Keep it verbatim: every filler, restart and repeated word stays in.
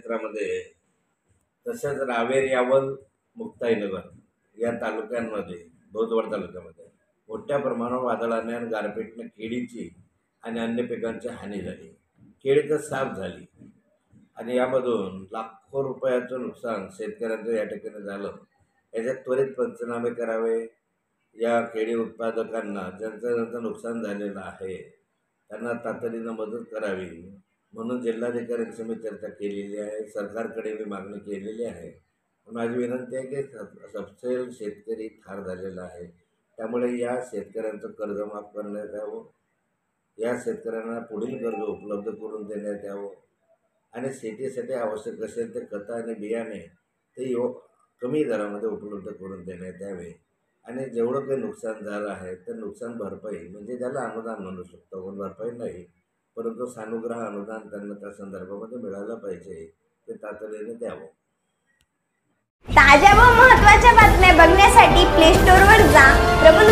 क्षेत्रामध्ये तसंच रावेर यावल मुक्ताईनगर या तालुक्यांमध्ये भोजवड तालुक्यामध्ये मोठ्या प्रमाणावर वादळाने आणि गारपीटने केळीची आणि अन्य पिकांची हानी झाली. केळी तर साफ झाली आणि यामधून लाखो रुपयाचं नुकसान शेतकऱ्यांचं या ठिकाणी झालं. याच्यात त्वरित पंचनामे करावे. या केळी उत्पादकांना ज्यांचं ज्यांचं नुकसान झालेलं आहे त्यांना तातडीनं मदत करावी म्हणून जिल्हाधिकाऱ्यांशी मी चर्चा केलेली आहे. सरकारकडे मी मागणी केलेली आहे. माझी विनंती आहे की सपशेल शेतकरी ठार झालेला आहे, त्यामुळे या शेतकऱ्यांचं कर्ज माफ करण्यात यावं, या शेतकऱ्यांना पुढील कर्ज उपलब्ध करून देण्यात यावं आणि शेतीसाठी आवश्यक असेल ते खतं आणि बियाणे ते यो कमी दरामध्ये उपलब्ध करून देण्यात यावे आणि जेवढं काही नुकसान झालं आहे तर नुकसान भरपाई म्हणजे त्याला अनुदान म्हणू शकतो, पण भरपाई नाही, परंतु सानुग्रह अनुदान त्यांना त्या संदर्भामध्ये मिळालं पाहिजे, ते तातडीने द्यावं. ताज्या व महत्त्वाच्या बातम्या बघण्यासाठी प्ले स्टोअरवर जा प्रबल